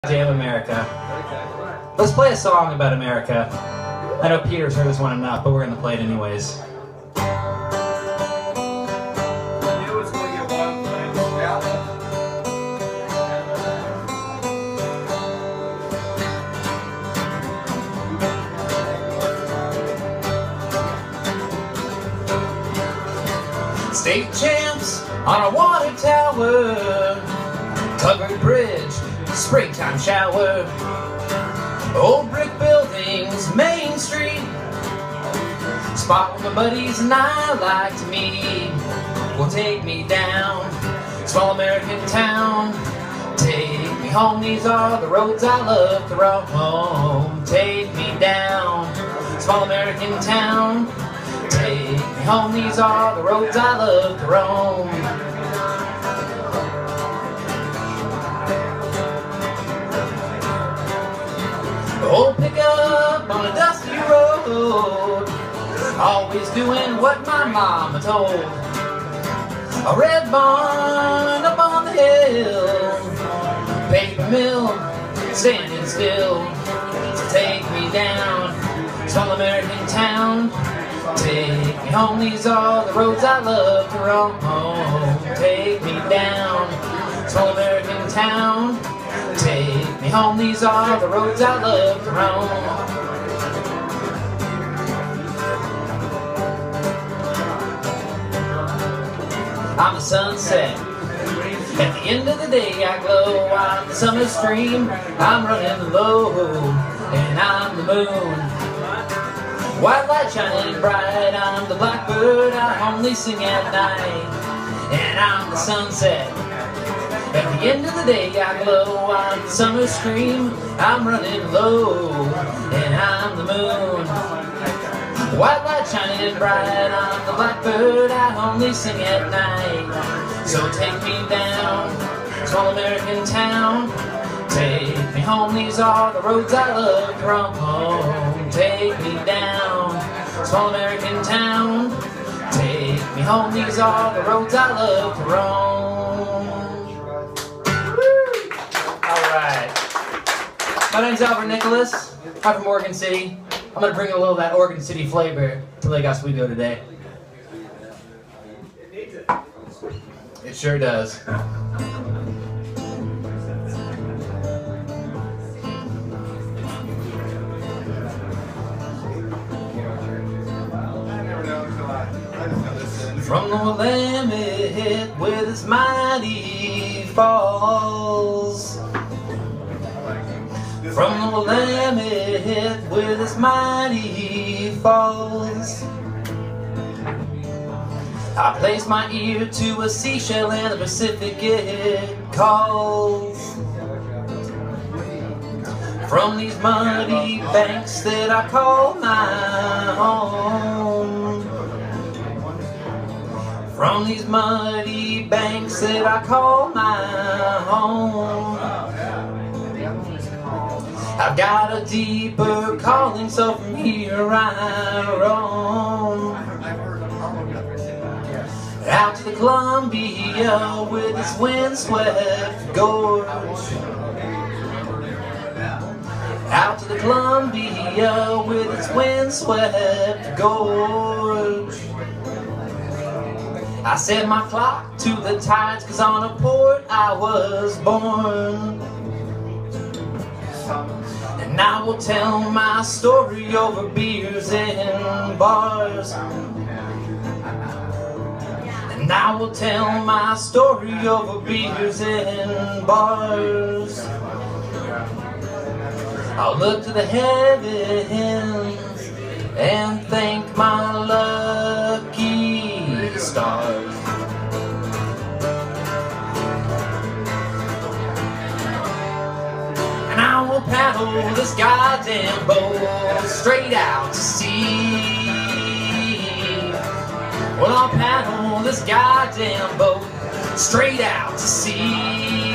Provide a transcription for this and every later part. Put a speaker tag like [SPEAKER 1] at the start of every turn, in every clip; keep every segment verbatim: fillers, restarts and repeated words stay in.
[SPEAKER 1] Damn America. Let's play a song about America. I know Peter's heard this one enough, but we're gonna play it anyways. State champs on a water tower, covered bridge, springtime shower, old brick buildings, Main Street, spot where my buddies and I like to meet. Will take me down, small American town, take me home, these are the roads I love to roam. Take me down, small American town, take me home, these are the roads I love to roam. Old pickup on a dusty road, always doing what my mama told. A red barn up on the hill, paper mill standing still. So take me down, small American town, take me home, these are the roads I love to roam. Take me down, small American town, take me home, these are the roads I love to roam. I'm the sunset, at the end of the day I glow. I'm the summer stream, I'm running low, and I'm the moon. White light shining bright, I'm the blackbird, I only sing at night. And I'm the sunset, at the end of the day I glow. I'm the summer stream, I'm running low, and I'm the moon. White light shining bright, I'm the blackbird, I only sing at night. So take me down, small American town, take me home, these are the roads I love to roam. Take me down, small American town, take me home, these are the roads I love to roam. Alright, my name's Albert Nicholas, I'm from Oregon City. I'm going to bring a little of that Oregon City flavor to Lake Oswego today. It sure does. From the Willamette with its mighty falls, from the Willamette with its mighty falls, I place my ear to a seashell in the Pacific it calls. From these muddy banks that I call my home, from these muddy banks that I call my home, I've got a deeper calling, so from here I roam. Out to the Columbia with its windswept gorge, out to the Columbia with its windswept gorge. I set my clock to the tides, cause on a port I was born. And I will tell my story over beers and bars. And I will tell my story over beers and bars. I'll look to the heavens and thank my lucky stars. And I will paddle this goddamn boat straight out to sea. Well, I'll paddle this goddamn boat straight out to sea.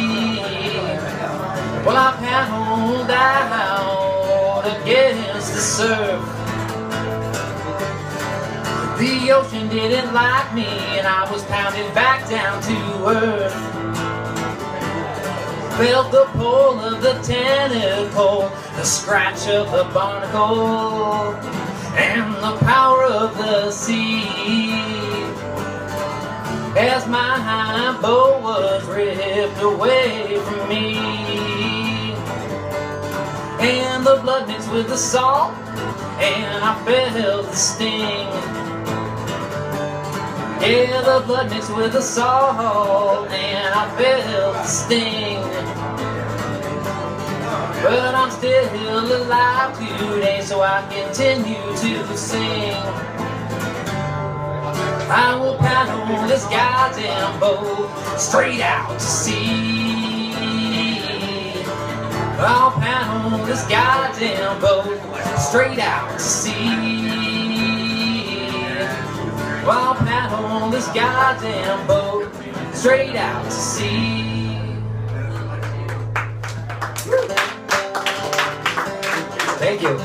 [SPEAKER 1] Well, I paddled out against the surf. The ocean didn't like me, and I was pounded back down to earth. felt the pull of the tentacle, the scratch of the barnacle, and the power of the sea. As my hind bow was ripped away from me, and the blood mixed with the salt, and I felt the sting. Yeah, the blood mixed with the salt, and I felt the sting. But I'm still alive today, so I continue to sing. I will paddle this goddamn boat straight out to sea. I'll paddle this goddamn boat straight out to sea. I'll paddle this goddamn boat straight out to sea. Thank you.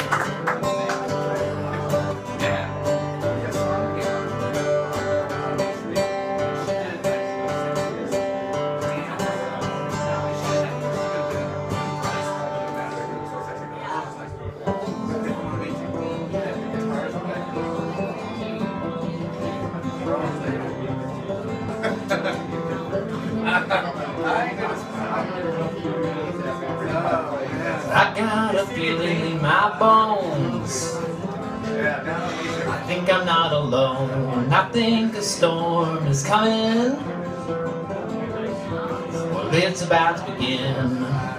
[SPEAKER 1] I got a feeling in my bones. I think I'm not alone. I think a storm is coming. Well, it's about to begin.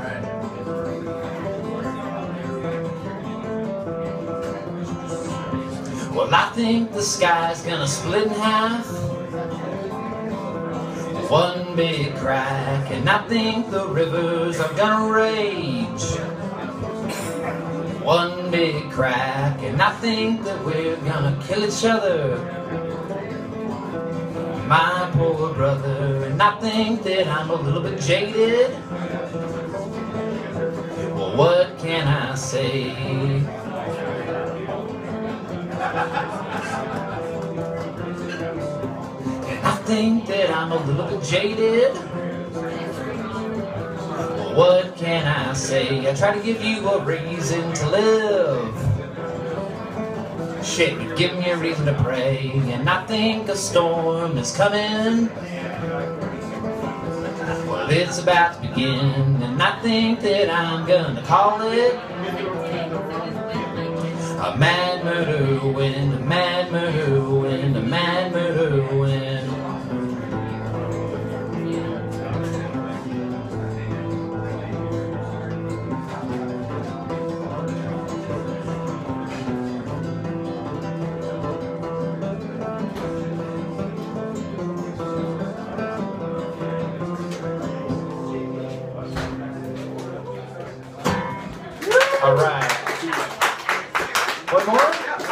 [SPEAKER 1] Well, I think the sky's gonna split in half, one big crack, and I think the rivers are gonna rage. One big crack, and I think that we're gonna kill each other, my poor brother. And I think that I'm a little bit jaded. Well, what can I say? And I think that I'm a little bit jaded. Well, what can I say? I try to give you a reason to live. Shit, you've given me a reason to pray. And I think a storm is coming. Well, it's about to begin. And I think that I'm gonna call it a mad murder wind, a mad murder wind, a mad murder wind. All right. One more?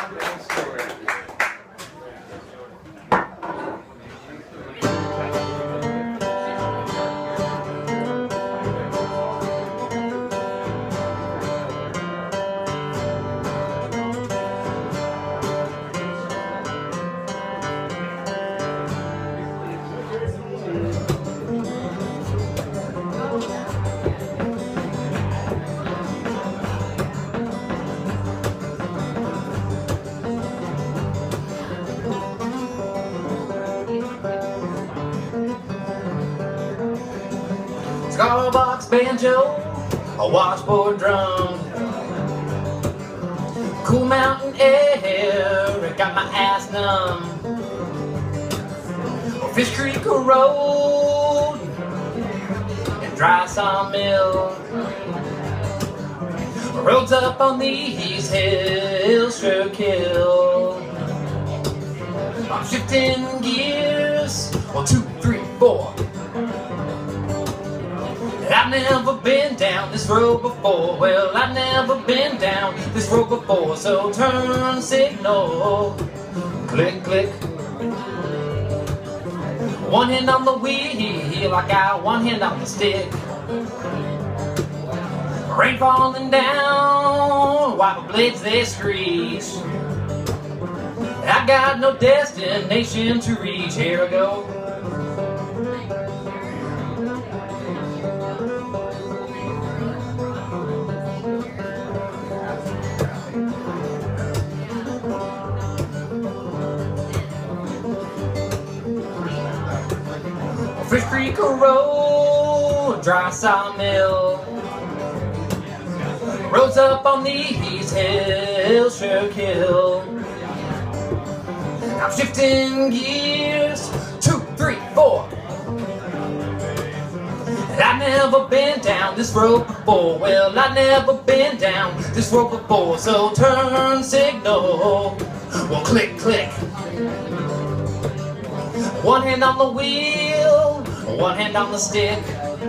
[SPEAKER 1] Scar box banjo, a washboard drum, cool mountain air, it got my ass numb. Fish Creek Road and dry sawmill, roads up on these hills sure kill. I'm shifting gears, one, two, three, four. I've never been down this road before. Well, I've never been down this road before. So turn signal, click, click. One hand on the wheel, I got one hand on the stick. Rain falling down, wiper blades they screech. I got no destination to reach. Here I go. Hickory Road, dry sawmill. Roads up on these hills sure kill. I'm shifting gears, two, three, four. I've never been down this road before. Well, I've never been down this road before. So turn signal, well, click, click. One hand on the wheel, one hand on the stick.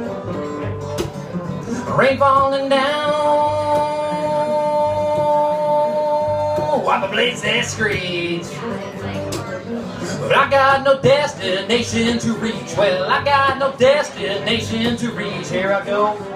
[SPEAKER 1] Rain falling down, while the blades they screech. But I got no destination to reach. Well, I got no destination to reach. Here I go.